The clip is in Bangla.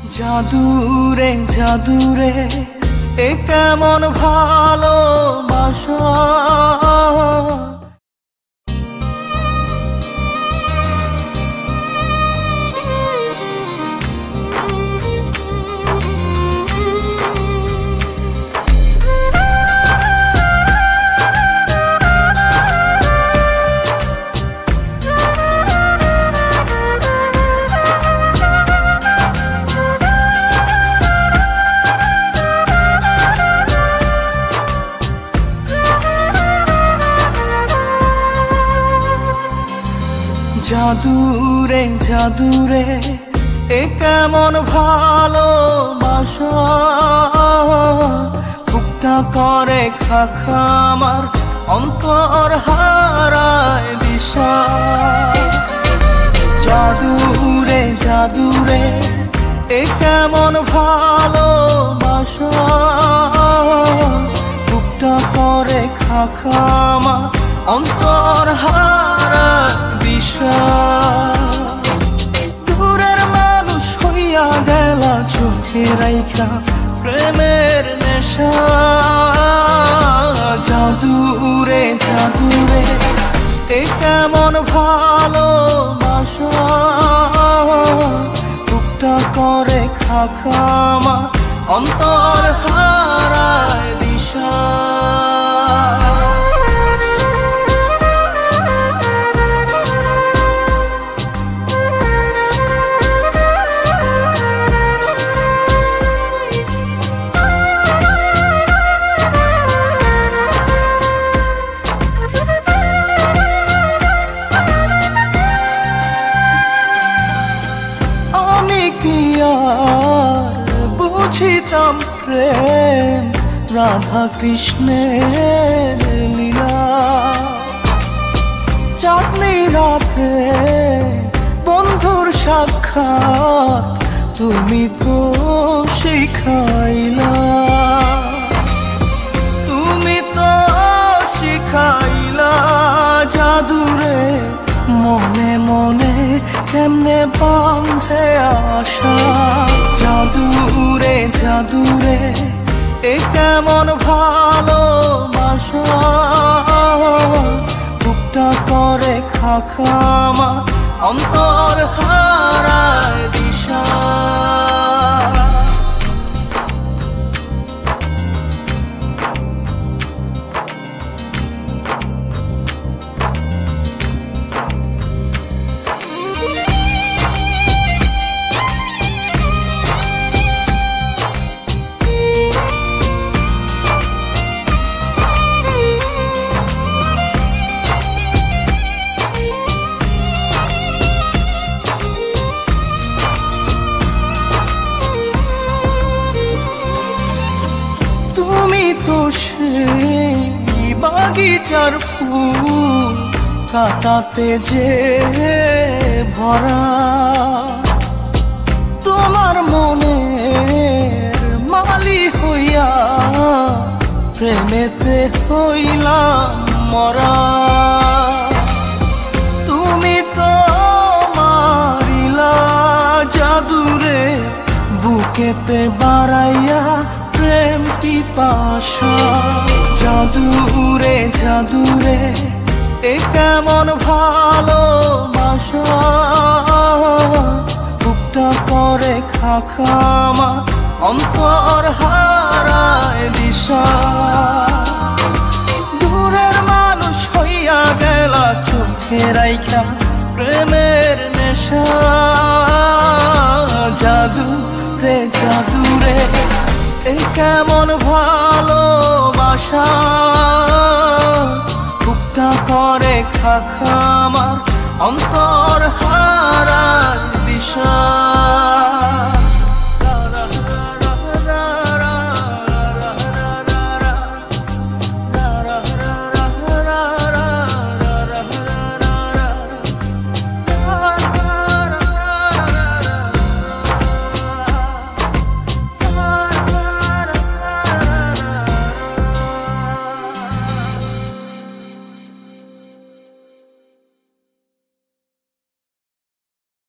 জাদুরে জাদুরে এ কেমন ভালোবাসা। জাদুরে জাদুরে এ কেমন ভালোবাসা। বুকটা করে খাখা আমার অন্তর হারায় দিশা। জাদুরে জাদুরে এ কেমন ভালোবাসা। বুকটা করে খাখা আমার অন্তর হারায় দিশা। দূরের মানুষ হইয়া গেলা চোখে রাইখা প্রেমের নেশা। জাদুরে জাদুরে এ কেমন ভালোবাসা। বুকটা করে খাখা আমার অন্তর হারায় দিশা। বুঝিতাম প্রেম রাধা কৃষ্ণের লীলা। চাঁদনি রাতে বন্ধুর সাক্ষাৎ তুমি তো শিখাইলা। তুমি তো শিখাইলা জাদুরে মনে মনে কেমনে বাঁধে আশা। জাদুরে জাদুরে এ কেমন ভালোবাসা। বুকটা করে খাখা আমার অন্তর হারায় দিশা। তুমি তো সেই বাগিচার ফুল কাটাতে যে ভরা। তোমার মনের মালি হইয়া প্রেমেতে হইলাম মরা। তুমি তো মারিলা জাদুরে বুকেতে বাড়াইয়া প্রেম পিপাসা। জাদুরে জাদুরে এ কেমন ভালোবাসা। বুকটা করে খাখা আমার অন্তর হারায় দিশা। দূরের মানুষ হইয়া গেলা চোখে রাইখা প্রেমের নেশা। জাদুরে জাদুরে এ কেমন ভালোবাসা। বুকটা করে খাখা আমার অন্তর